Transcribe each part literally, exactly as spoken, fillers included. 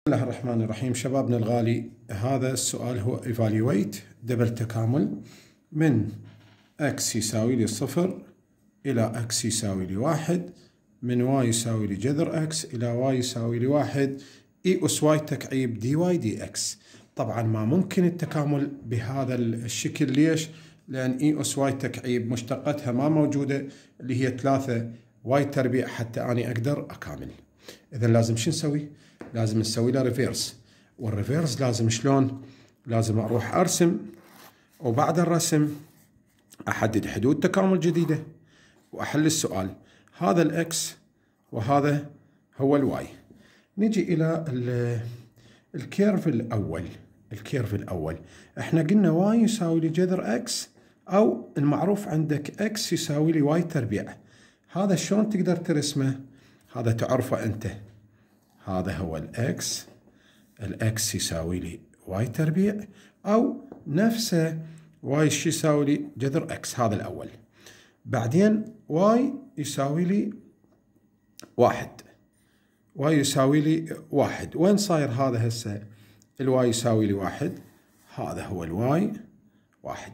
بسم الله الرحمن الرحيم. شبابنا الغالي، هذا السؤال هو evaluate دبل تكامل من x يساوي لي صفر إلى x يساوي لي واحد، من y يساوي لي جذر x إلى y يساوي لي واحد، e أس y تكعيب dy dx. طبعا ما ممكن التكامل بهذا الشكل. ليش؟ لأن e أس y تكعيب مشتقتها ما موجودة، اللي هي ثلاثة y تربيع، حتى أنا أقدر أكامل. إذا لازم شو نسوي؟ لازم نسوي له ريفيرس، والريفيرس لازم شلون؟ لازم أروح أرسم، وبعد الرسم أحدد حدود تكامل جديدة وأحل السؤال. هذا الإكس وهذا هو الواي. نجي إلى الكيرف الأول. الكيرف الأول إحنا قلنا واي يساوي لي جذر إكس، أو المعروف عندك إكس يساوي لي واي تربيع. هذا شلون تقدر ترسمه؟ هذا تعرفه أنت. هذا هو الإكس، الإكس يساوي لي واي تربيع، أو نفسه واي شو يساوي لي جذر إكس. هذا الأول. بعدين واي يساوي لي واحد، واي يساوي لي واحد. وين صاير هذا هسه؟ الواي يساوي لي واحد. هذا هو الواي واحد،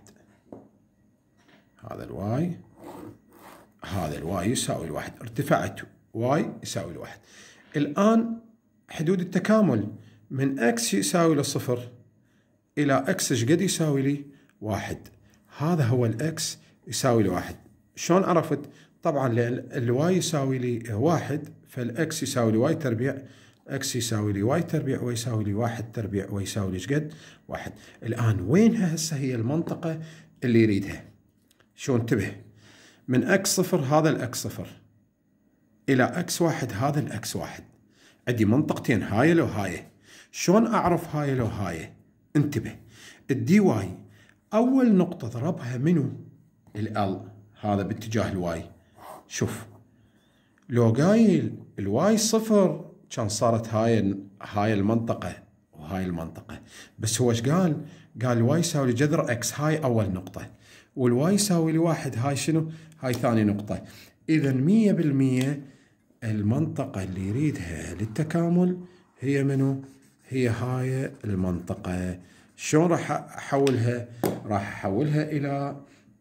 هذا الواي، هذا الواي يساوي الواحد. ارتفعت واي يساوي الواحد. الآن حدود التكامل من اكس يساوي لصفر إلى اكس ايش قد يساوي لي؟ واحد. هذا هو الاكس يساوي لي واحد. شلون عرفت؟ طبعا لأن الواي يساوي لي واحد، فالاكس يساوي لي واي تربيع، اكس يساوي لي واي تربيع ويساوي لي واحد تربيع ويساوي لي ايش قد؟ واحد. الآن وينها هسه هي المنطقة اللي يريدها؟ شو انتبه، من اكس صفر هذا الاكس صفر إلى اكس واحد هذا الاكس واحد. عندي منطقتين، هاي لو هاي. شلون أعرف هاي لو هاي؟ انتبه، الدي واي أول نقطة ضربها منو؟ ال هذا باتجاه الواي. شوف، لو قايل الواي صفر كان صارت هاي هاي المنطقة وهاي المنطقة، بس هو ايش قال؟ قال الواي يساوي لي جذر اكس، هاي أول نقطة، والواي يساوي لي واحد، هاي شنو؟ هاي ثاني نقطة. إذا مية بالمية المنطقة اللي يريدها للتكامل هي منو؟ هي هاي المنطقة. شلون راح أحولها؟ راح أحولها إلى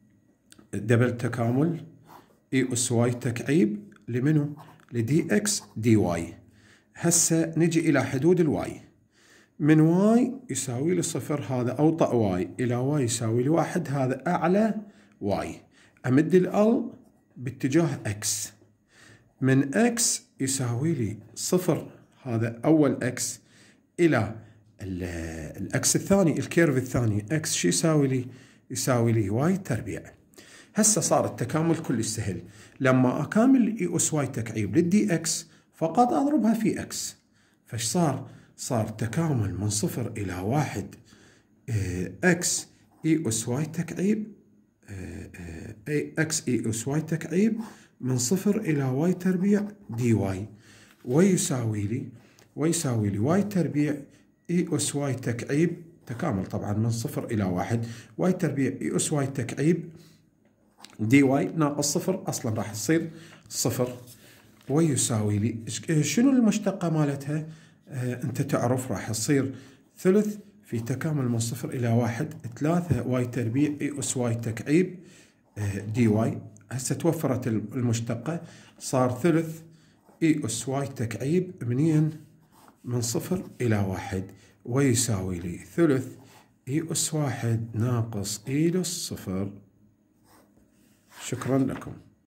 دبل تكامل إي أس واي تكعيب لمنو؟ لدي إكس دي واي. هسه نجي إلى حدود الواي. من واي يساوي لي صفر، هذا أوطأ واي، إلى واي يساوي لي واحد، هذا أعلى واي. أمد الأل باتجاه إكس. من اكس يساوي لي صفر، هذا اول اكس، الى الاكس الثاني، الكيرف الثاني، اكس شو يساوي لي؟ يساوي لي واي تربيع. هسه صار التكامل كلش سهل. لما اكامل اي اس واي تكعيب للدي اكس فقط اضربها في اكس، فايش صار؟ صار تكامل من صفر الى واحد اكس اي اس واي تكعيب، اي اكس اي اس واي تكعيب من صفر إلى واي تربيع دي واي، ويساوي لي ويساوي لي واي تربيع إي أس واي تكعيب، تكامل طبعا من صفر إلى واحد، واي تربيع إي أس واي تكعيب دي واي ناقص صفر، أصلا راح تصير صفر، ويساوي لي شنو المشتقة مالتها؟ آه أنت تعرف راح تصير ثلث في تكامل من صفر إلى واحد، ثلاثة واي تربيع إي أس واي تكعيب آه دي واي. هسه توفرت المشتقة، صار ثلث إي أس واي تكعيب منين؟ من صفر إلى واحد، ويساوي لي ثلث إي أس واحد ناقص إي للصفر. شكرا لكم.